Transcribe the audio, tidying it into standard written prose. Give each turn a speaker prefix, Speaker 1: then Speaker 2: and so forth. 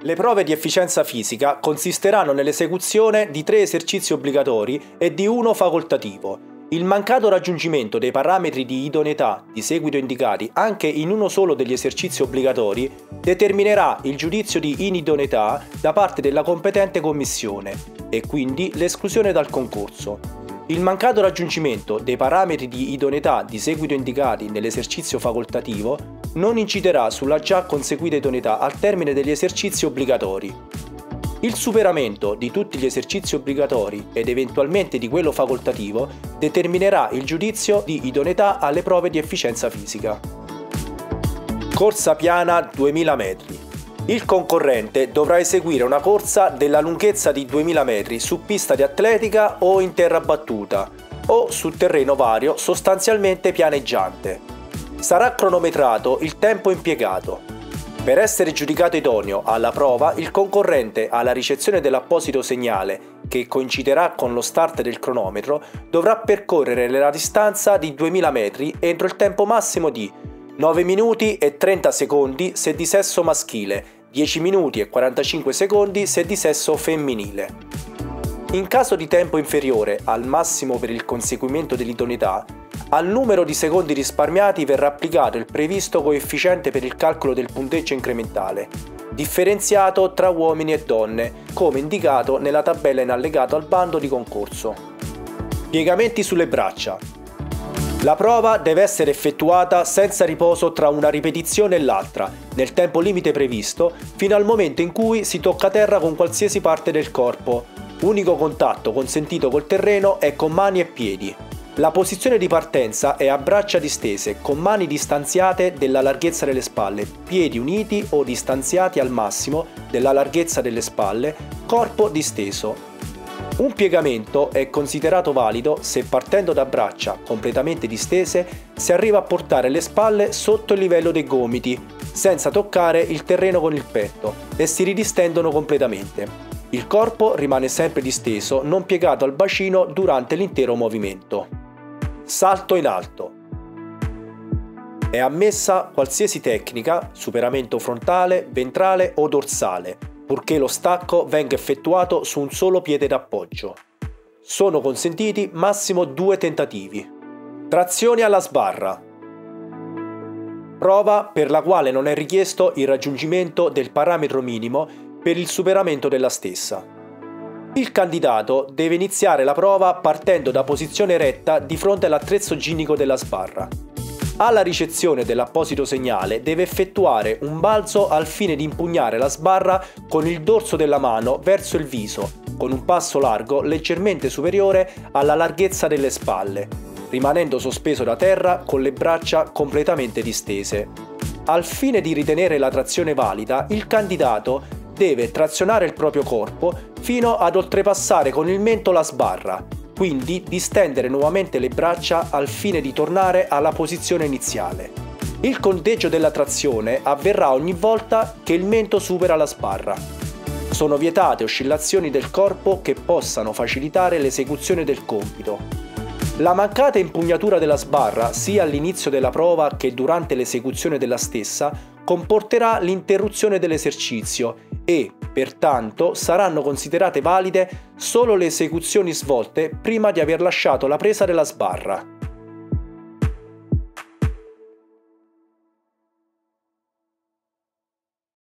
Speaker 1: Le prove di efficienza fisica consisteranno nell'esecuzione di 3 esercizi obbligatori e di 1 facoltativo. Il mancato raggiungimento dei parametri di idoneità di seguito indicati anche in uno solo degli esercizi obbligatori determinerà il giudizio di inidoneità da parte della competente commissione e quindi l'esclusione dal concorso. Il mancato raggiungimento dei parametri di idoneità di seguito indicati nell'esercizio facoltativo non inciderà sulla già conseguita idoneità al termine degli esercizi obbligatori. Il superamento di tutti gli esercizi obbligatori ed eventualmente di quello facoltativo determinerà il giudizio di idoneità alle prove di efficienza fisica. Corsa piana 2000 metri. Il concorrente dovrà eseguire una corsa della lunghezza di 2000 metri su pista di atletica o in terra battuta o su terreno vario sostanzialmente pianeggiante. Sarà cronometrato il tempo impiegato. Per essere giudicato idoneo alla prova, il concorrente alla ricezione dell'apposito segnale, che coinciderà con lo start del cronometro, dovrà percorrere la distanza di 2000 metri entro il tempo massimo di 9 minuti e 30 secondi se di sesso maschile, 10 minuti e 45 secondi se di sesso femminile. In caso di tempo inferiore al massimo per il conseguimento dell'idoneità, al numero di secondi risparmiati verrà applicato il previsto coefficiente per il calcolo del punteggio incrementale, differenziato tra uomini e donne, come indicato nella tabella in allegato al bando di concorso. Piegamenti sulle braccia. La prova deve essere effettuata senza riposo tra una ripetizione e l'altra, nel tempo limite previsto, fino al momento in cui si tocca terra con qualsiasi parte del corpo. Unico contatto consentito col terreno è con mani e piedi. La posizione di partenza è a braccia distese, con mani distanziate della larghezza delle spalle, piedi uniti o distanziati al massimo della larghezza delle spalle, corpo disteso. Un piegamento è considerato valido se partendo da braccia completamente distese si arriva a portare le spalle sotto il livello dei gomiti, senza toccare il terreno con il petto, e si ridistendono completamente. Il corpo rimane sempre disteso, non piegato al bacino durante l'intero movimento. Salto in alto. È ammessa qualsiasi tecnica, superamento frontale, ventrale o dorsale, purché lo stacco venga effettuato su un solo piede d'appoggio. Sono consentiti massimo 2 tentativi. Trazioni alla sbarra. Prova per la quale non è richiesto il raggiungimento del parametro minimo per il superamento della stessa. Il candidato deve iniziare la prova partendo da posizione retta di fronte all'attrezzo ginnico della sbarra. Alla ricezione dell'apposito segnale deve effettuare un balzo al fine di impugnare la sbarra con il dorso della mano verso il viso, con un passo largo leggermente superiore alla larghezza delle spalle, rimanendo sospeso da terra con le braccia completamente distese. Al fine di ritenere la trazione valida, il candidato deve trazionare il proprio corpo fino ad oltrepassare con il mento la sbarra, quindi distendere nuovamente le braccia al fine di tornare alla posizione iniziale. Il conteggio della trazione avverrà ogni volta che il mento supera la sbarra. Sono vietate oscillazioni del corpo che possano facilitare l'esecuzione del compito. La mancata impugnatura della sbarra, sia all'inizio della prova che durante l'esecuzione della stessa, comporterà l'interruzione dell'esercizio e, pertanto, saranno considerate valide solo le esecuzioni svolte prima di aver lasciato la presa della sbarra.